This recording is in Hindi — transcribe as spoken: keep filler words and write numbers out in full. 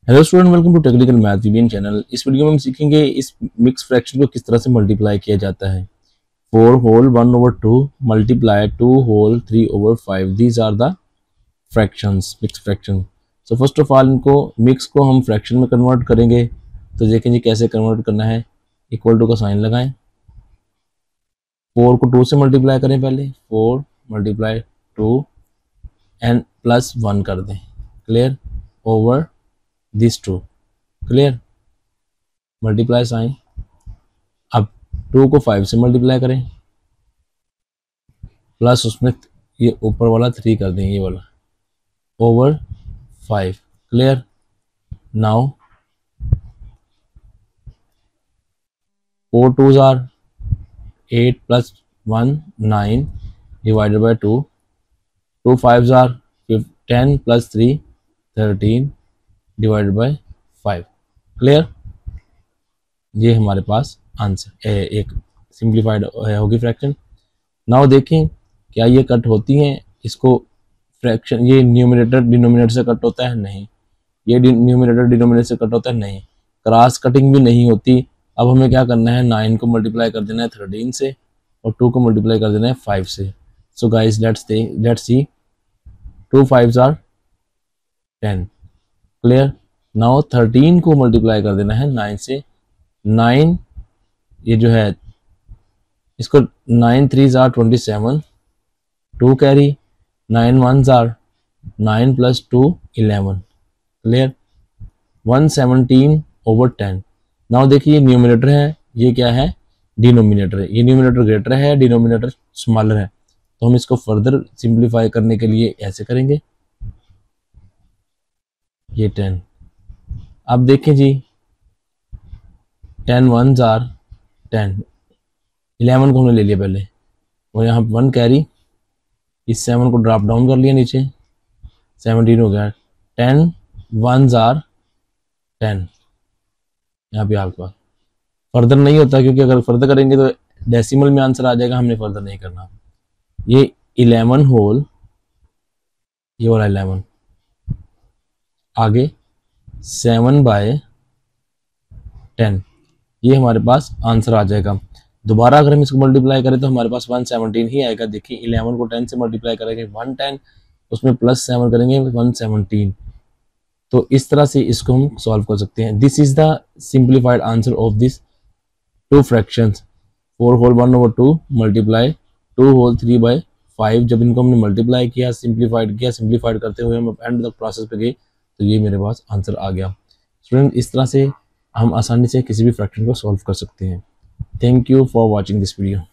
Hello student, welcome to technical math VBN channel. इस वीडियो में हम सीखेंगे इस मिक्स फ्रैक्शन को किस तरह से मल्टीप्लाई किया जाता है। Four whole one over two multiply two whole three over five, these are the fractions, mix fraction. So first of all इनको मिक्स को हम फ्रैक्शन में कन्वर्ट करेंगे। तो देखें जी कैसे कन्वर्ट करना है। इक्वल टू का साइन लगाएं, फोर को टू से मल्टीप्लाई करें, पहले four multiply two and plus one कर दें, clear, over this two, clear, multiply sign. अब टू को फाइव से मल्टीप्लाई करें, प्लस उसमें ये ऊपर वाला थ्री कर दें, ये वाला over five, clear. Now four two जार eight plus one nine divided by two, two five जार ten plus three thirteen divided by five, clear. ये हमारे पास आंसर एक सिंप्लीफाइड होगी फ्रैक्शन। नाउ देखें क्या ये कट होती हैं, इसको फ्रैक्शन ये न्यूमरेटर डिनोमिनेटर से कट होता है, नहीं। ये न्यूमरेटर डिनोमिनेटर से कट होता है, नहीं। क्रॉस कटिंग भी नहीं होती। अब हमें क्या करना है, नाइन को मल्टीप्लाई कर देना है थर्टीन से और टू को मल्टीप्लाई कर देना है फाइव से। So guys let's let's see, two five are ten, clear. Now thirteen को मल्टीप्लाई कर देना है नाइन से, नाइन ये जो है इसको नाइन थ्री जार twenty seven, two carry, nine one जार nine plus two eleven, clear, one seventeen over ten. Now देखिए न्यूमिनेटर है, ये क्या है, डिनोमिनेटर है। ये न्यूमिनेटर ग्रेटर है, डिनोमिनेटर स्मॉलर है, तो हम इसको फर्दर सिंप्लीफाई करने के लिए ऐसे करेंगे, ये टेन। अब देखें जी, टेन वन जार टेन, इलेवन को हमने ले लिया पहले और यहाँ वन कैरी, इस सेवन को ड्रॉप डाउन कर लिया नीचे, सेवनटीन हो गया। टेन वन जार टेन, यहाँ पे आपके पास फर्दर नहीं होता, क्योंकि अगर फर्दर करेंगे तो डेसिमल में आंसर आ जाएगा, हमने फर्दर नहीं करना। ये इलेवन होल, ये वाला इलेवन, आगे सेवन बाय टेन, ये हमारे पास आंसर आ जाएगा। दोबारा अगर हम इसको मल्टीप्लाई करें तो हमारे पास वन सेवनटीन ही आएगा। देखिए इलेवन को टेन से मल्टीप्लाई करेंगे वन टेन, उसमें प्लस सेवन करेंगे वन सेवनटीन। तो इस तरह से इसको हम सॉल्व कर सकते हैं। This is the simplified answer of this two fractions, four whole one over two multiply two whole three by five. जब इनको हमने मल्टीप्लाई किया, सिंप्लीफाइड किया, सिंप्लीफाइड करते हुए हम एंड तक प्रोसेस पे गए, तो ये मेरे पास आंसर आ गया। स्टूडेंट इस तरह से हम आसानी से किसी भी फ्रैक्शन को सॉल्व कर सकते हैं। Thank you for watching this video.